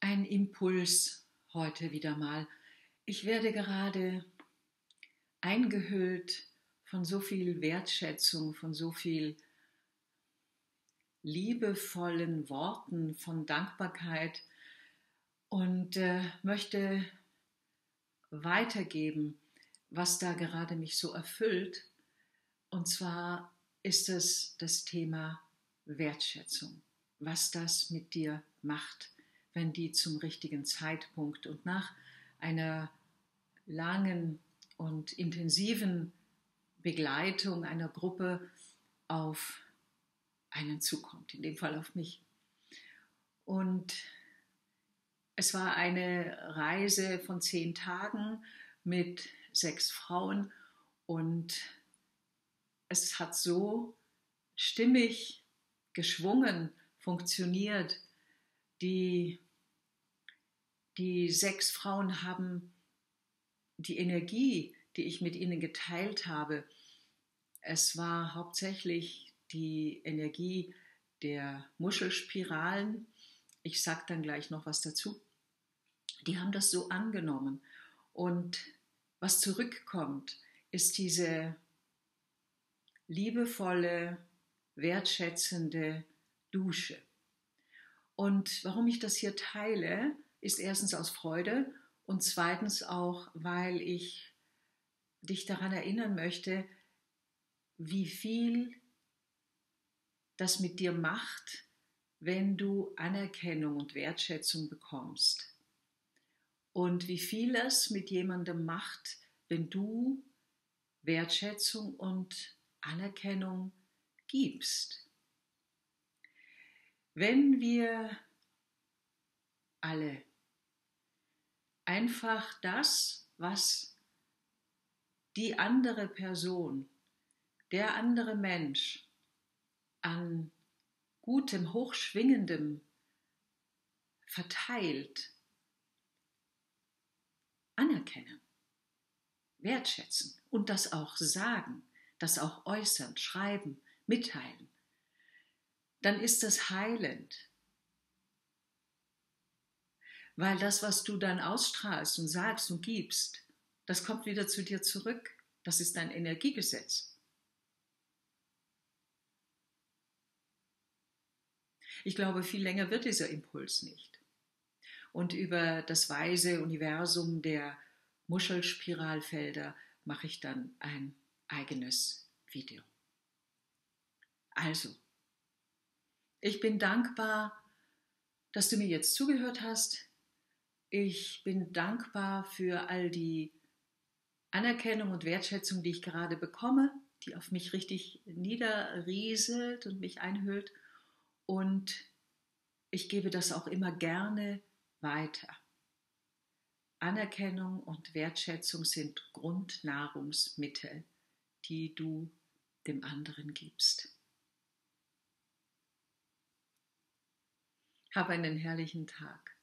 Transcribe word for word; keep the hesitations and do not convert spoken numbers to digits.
Ein Impuls heute wieder mal. Ich werde gerade eingehüllt von so viel Wertschätzung, von so viel liebevollen Worten, von Dankbarkeit und äh, möchte weitergeben, was da gerade mich so erfüllt. Und zwar ist es das Thema Wertschätzung, was das mit dir macht, wenn die zum richtigen Zeitpunkt und nach einer langen und intensiven Begleitung einer Gruppe auf einen zukommt, in dem Fall auf mich. Und es war eine Reise von zehn Tagen mit sechs Frauen und es hat so stimmig geschwungen funktioniert. Die, die sechs Frauen haben die Energie, die ich mit ihnen geteilt habe, es war hauptsächlich die Energie der Muschelspiralen. Ich sage dann gleich noch was dazu. Die haben das so angenommen. Und was zurückkommt, ist diese liebevolle, wertschätzende Dusche. Und warum ich das hier teile, ist erstens aus Freude und zweitens auch, weil ich dich daran erinnern möchte, wie viel das mit dir macht, wenn du Anerkennung und Wertschätzung bekommst. Und wie viel es mit jemandem macht, wenn du Wertschätzung und Anerkennung gibst. Wenn wir alle einfach das, was die andere Person, der andere Mensch an gutem, hochschwingendem verteilt, anerkennen, wertschätzen und das auch sagen, das auch äußern, schreiben, mitteilen, dann ist das heilend. Weil das, was du dann ausstrahlst und sagst und gibst, das kommt wieder zu dir zurück. Das ist dein Energiegesetz. Ich glaube, viel länger wird dieser Impuls nicht. Und über das weise Universum der Muschelspiralfelder mache ich dann ein eigenes Video. Also, ich bin dankbar, dass du mir jetzt zugehört hast. Ich bin dankbar für all die Anerkennung und Wertschätzung, die ich gerade bekomme, die auf mich richtig niederrieselt und mich einhüllt. Und ich gebe das auch immer gerne weiter. Anerkennung und Wertschätzung sind Grundnahrungsmittel, die du dem anderen gibst. Hab einen herrlichen Tag.